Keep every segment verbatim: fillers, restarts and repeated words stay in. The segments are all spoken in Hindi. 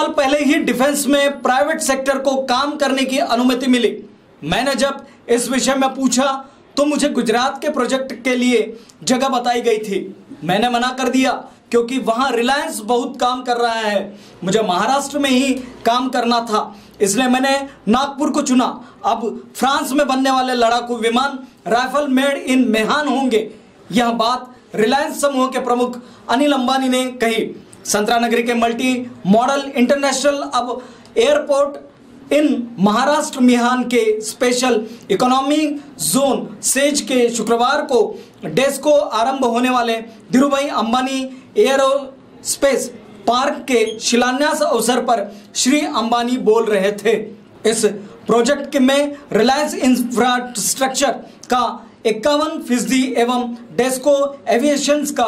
साल पहले ही डिफेंस में प्राइवेट सेक्टर को काम करने की अनुमति मिली। मैंने जब इस विषय में पूछा तो मुझे गुजरात के प्रोजेक्ट के लिए जगह बताई गई थी। मैंने मना कर दिया क्योंकि वहां रिलायंस बहुत काम कर रहा है। मुझे महाराष्ट्र में ही काम करना था, इसलिए मैंने नागपुर को चुना। अब फ्रांस में बनने वाले लड़ाकू विमान राइफल मेड इन मेहान होंगे। यह बात रिलायंस समूह के प्रमुख अनिल अंबानी ने कही। संतरानगरी के मल्टी मॉडल इंटरनेशनल अब एयरपोर्ट इन महाराष्ट्र मिहान के स्पेशल इकोनॉमिक जोन सेज के शुक्रवार को डेस्को आरंभ होने वाले धीरूभाई अंबानी एयरोस्पेस पार्क के शिलान्यास अवसर पर श्री अंबानी बोल रहे थे। इस प्रोजेक्ट में रिलायंस इंफ्रास्ट्रक्चर का इक्यावन फीसदी एवं डेस्को एविएशन का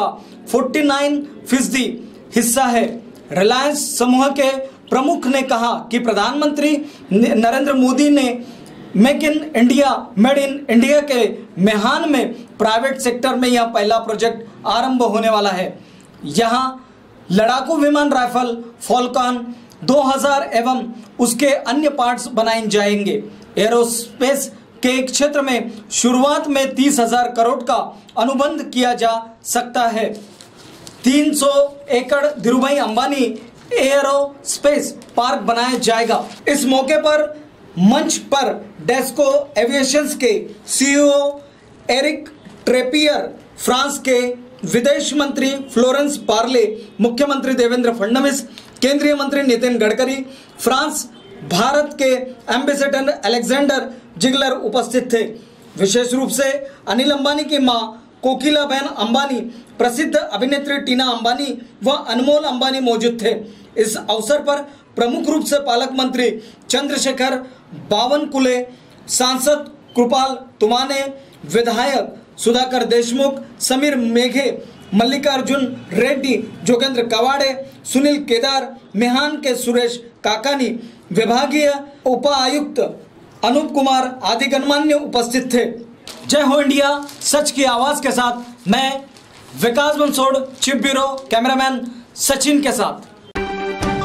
उनचास फीसदी हिस्सा है। रिलायंस समूह के प्रमुख ने कहा कि प्रधानमंत्री नरेंद्र मोदी ने make in India made in India के मेहान में प्राइवेट सेक्टर में यह पहला प्रोजेक्ट आरंभ होने वाला है। यहां लड़ाकू विमान राइफल फॉल्कन दो हज़ार एवं उसके अन्य पार्ट्स बनाए जाएंगे। एरोस्पेस के क्षेत्र में शुरुआत में तीस हजार करोड़ का अनुबंध किया जा सकता है। तीन सौ एकड़ धीरूभाई अंबानी एयरोस्पेस पार्क बनाया जाएगा। इस मौके पर मंच पर डेस्को एविएशंस के सीईओ एरिक ट्रेपियर, फ्रांस के विदेश मंत्री फ्लोरेंस पार्ले, मुख्यमंत्री देवेंद्र फडणवीस, केंद्रीय मंत्री नितिन गडकरी, फ्रांस भारत के एम्बेसडर अलेक्जेंडर जिगलर उपस्थित थे। विशेष रूप से अनिल अंबानी की मां कोकिलाबेन अंबानी, प्रसिद्ध अभिनेत्री टीना अंबानी व अनमोल अंबानी मौजूद थे। इस अवसर पर प्रमुख रूप से पालक मंत्री चंद्रशेखर बावनकुले, सांसद कृपाल तुमाने, विधायक सुधाकर देशमुख, समीर मेघे, मल्लिकार्जुन रेड्डी, जोगेंद्र कवाड़े, सुनील केदार, मेहान के सुरेश काकानी, विभागीय उपायुक्त अनूप कुमार आदि गणमान्य उपस्थित थे। जय हो इंडिया, सच की आवाज के साथ मैं Vikas Bansod, chief bureau cameraman Sachin के साथ।